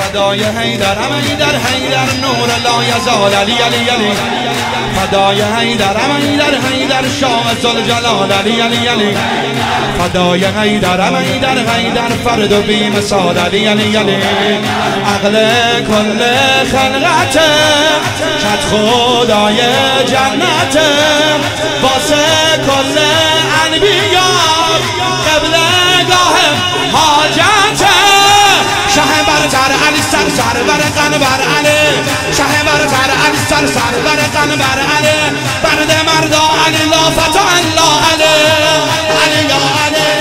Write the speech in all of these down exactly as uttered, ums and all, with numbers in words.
فدای حیدرم حیدر حیدر نور لا یزال علی علی علی فدای حیدرم حیدر حیدر شاه ذوالجلال علی علی علی فدای حیدرم حیدر حیدر فرد و بی مثال علی علی علی عقل کل خلقت کت خدای جنت واسه کل انبیا قبلگاه حاجت شه برتر علی سر سر بر قن بر علی شه برتر علی سر سر بر قن بر علی برد مردا علی لا فتا الله علی علی یا علی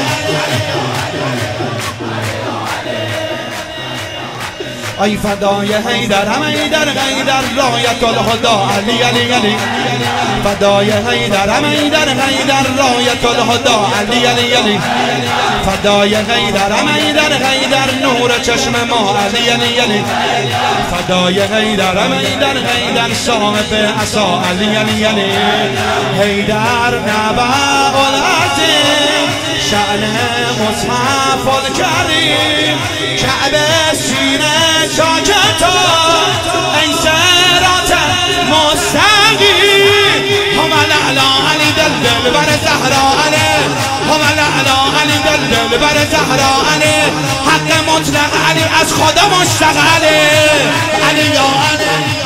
ای فدای حیدرم حیدر حیدر رایت الهدا علی علی علی فدای حیدرم حیدر حیدر رایت الهدا علی علی علی فدای حیدرم حیدر حیدر نور چشم ما علی علی علی فدای حیدرم حیدر حیدر صاحب عصا علی علی علی حیدر نبع العظیم شأن مصحف الکریم کعبه سینه شاکتا ای صراط مستقیم هم الاعلا علی دل دل بر زهرا علی هم الاعلا علی دل دل بر زهرا علی حق مطلق علی از خدا مشتق علی علی یا علی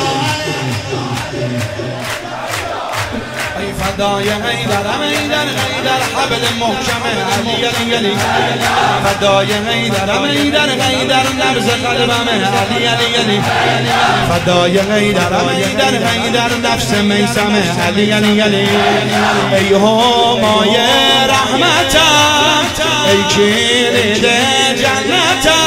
فدای حیدرم حیدر حیدر حبل محکم علی علی علی فدای حیدرم حیدر حیدر نبض قلبم علی علی علی فدای حیدرم حیدر حیدر نفس میسم علی علی علی ای همای رحمتم ای کلید جنتم